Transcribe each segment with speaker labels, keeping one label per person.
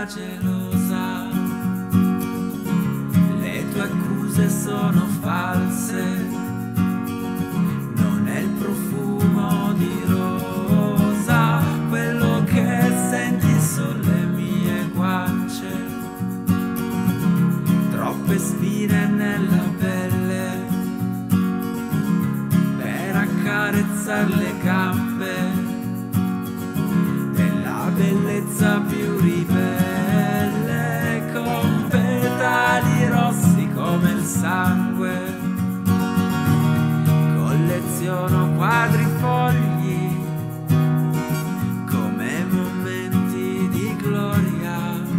Speaker 1: da gelosa. Le tue accuse sono false, non è il profumo di rosa quello che senti sulle mie guance. Troppe spine nella pelle per accarezzar le gambe della bellezza più ribelle, con petali rossi come il sangue. Colleziono quadrifogli come momenti di gloria,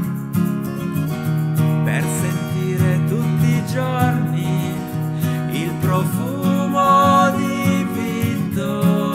Speaker 1: per sentire tutti i giorni il profumo di vittoria.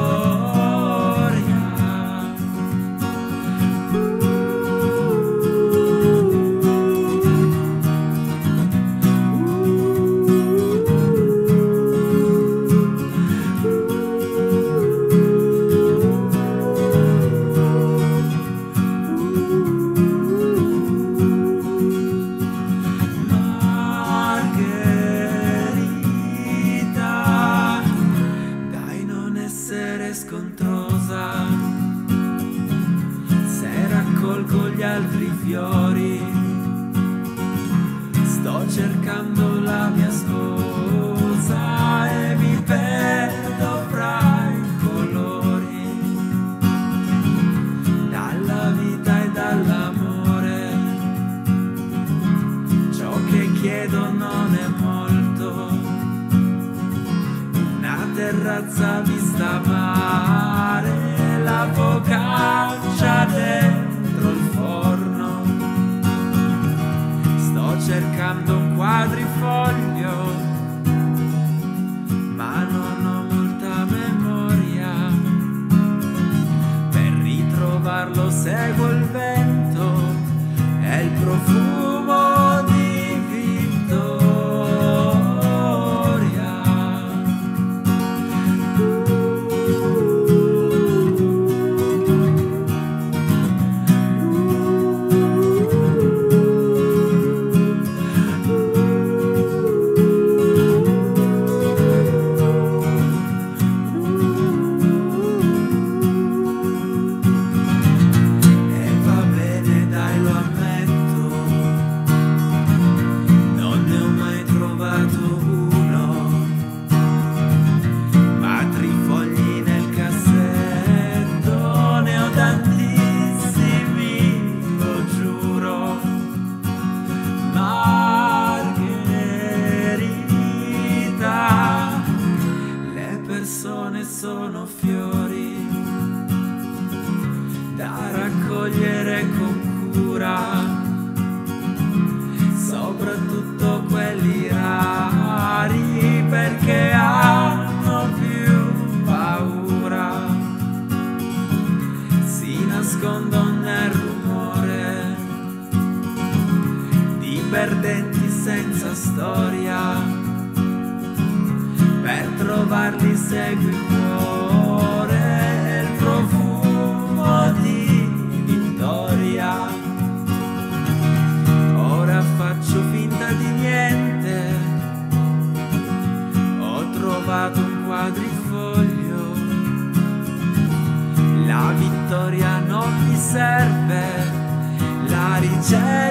Speaker 1: Scontrosa, se raccolgo gli altri fiori, sto cercando la mia sposa e mi perdo fra i colori, dalla vita e dall'amore. Ciò che chiedo non è molto, una terrazza vista mare, la focaccia dentro il forno. Sto cercando un quadrifoglio, ma non ho molta memoria. Per ritrovarlo seguo il vento e il profumo di vittoria. Sono fiori da raccogliere con cura, soprattutto quelli rari, perché hanno più paura, si nascondono nel rumore di perdenti senza storia. Per trovarli segui il cuore e il profumo di vittoria. Ora faccio finta di niente, ho trovato un quadrifoglio. La vittoria non mi serve, la ricerca